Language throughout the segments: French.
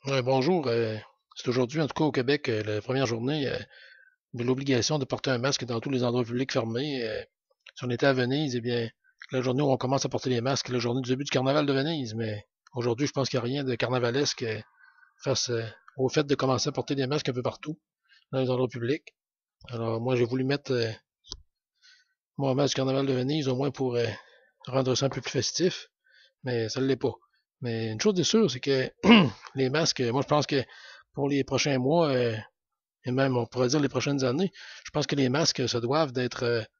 Ouais, bonjour. C'est aujourd'hui, en tout cas au Québec, la première journée de l'obligation de porter un masque dans tous les endroits publics fermés. Si on était à Venise, eh bien, la journée où on commence à porter les masques, c'est la journée du début du carnaval de Venise. Mais aujourd'hui, je pense qu'il n'y a rien de carnavalesque face au fait de commencer à porter des masques un peu partout dans les endroits publics. Alors moi, j'ai voulu mettre mon masque du carnaval de Venise au moins pour rendre ça un peu plus festif, mais ça ne l'est pas. Mais une chose est sûre, c'est que les masques, moi je pense que pour les prochains mois, et même on pourrait dire les prochaines années, je pense que les masques se doivent d'être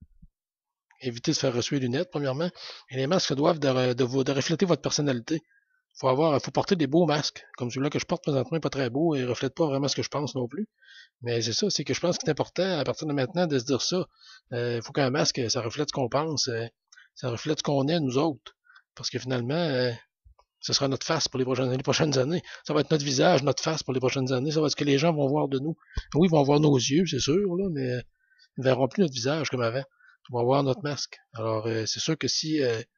éviter de se faire ressuer les lunettes, premièrement, et les masques se doivent de refléter votre personnalité. Faut porter des beaux masques, comme celui-là que je porte présentement, pas très beau et ne reflète pas vraiment ce que je pense non plus. Mais c'est ça, c'est que je pense que c'est important à partir de maintenant de se dire ça. Il faut qu'un masque, ça reflète ce qu'on pense, ça reflète ce qu'on est nous autres. Parce que finalement, ce sera notre face pour les prochaines années. Ça va être notre visage, notre face pour les prochaines années. Ça va être ce que les gens vont voir de nous. Oui, ils vont voir nos yeux, c'est sûr, là, mais ils ne verront plus notre visage comme avant. Ils vont voir notre masque. Alors, c'est sûr que si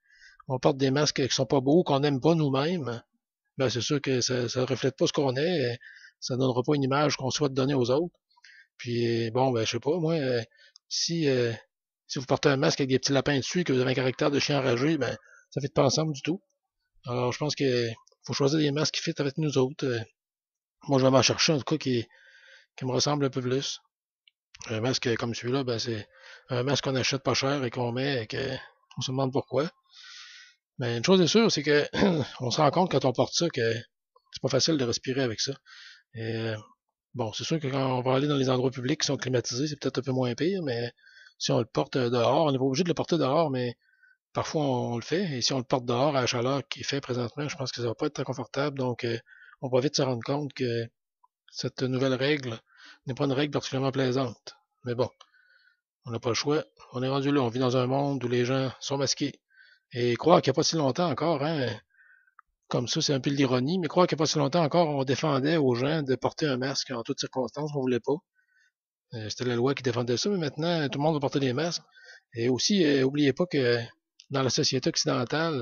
on porte des masques qui sont pas beaux, qu'on n'aime pas nous-mêmes, ben c'est sûr que ça ne reflète pas ce qu'on est. Ça ne donnera pas une image qu'on souhaite donner aux autres. Puis, bon, ben, je sais pas, moi, si, euh, si vous portez un masque avec des petits lapins dessus et que vous avez un caractère de chien enragé, ben, ça fait pas ensemble du tout. Alors, je pense que faut choisir des masques qui fit avec nous autres. Moi, je vais m'en chercher un, tout cas, qui me ressemble un peu plus. Un masque comme celui-là, ben, c'est un masque qu'on achète pas cher et qu'on met et qu'on se demande pourquoi. Mais une chose est sûre, c'est que on se rend compte quand on porte ça que c'est pas facile de respirer avec ça. Et bon, c'est sûr que quand on va aller dans les endroits publics qui sont climatisés, c'est peut-être un peu moins pire, mais si on le porte dehors, on n'est pas obligé de le porter dehors, mais parfois on le fait. Et si on le porte dehors à la chaleur qui fait présentement, je pense que ça va pas être très confortable. Donc, on va vite se rendre compte que cette nouvelle règle n'est pas une règle particulièrement plaisante. Mais bon, on n'a pas le choix. On est rendu là. On vit dans un monde où les gens sont masqués. Et croire qu'il n'y a pas si longtemps encore, hein, comme ça, c'est un peu l'ironie, mais croire qu'il n'y a pas si longtemps encore, on défendait aux gens de porter un masque en toutes circonstances, on ne voulait pas. C'était la loi qui défendait ça, mais maintenant, tout le monde va porter des masques. Et aussi, oubliez pas que dans la société occidentale,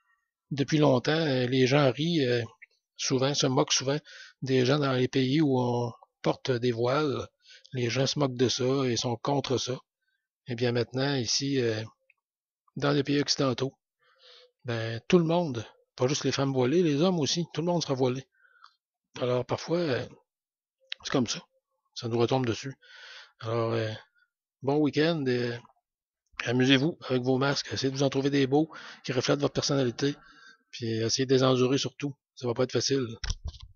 depuis longtemps, les gens rient souvent, se moquent souvent des gens dans les pays où on porte des voiles. Les gens se moquent de ça et sont contre ça. Et bien maintenant, ici, dans les pays occidentaux, ben tout le monde, pas juste les femmes voilées, les hommes aussi, tout le monde sera voilé. Alors parfois, c'est comme ça nous retombe dessus. Alors, bon week-end et amusez-vous avec vos masques, essayez de vous en trouver des beaux qui reflètent votre personnalité, puis essayez de les endurer surtout. Ça va pas être facile.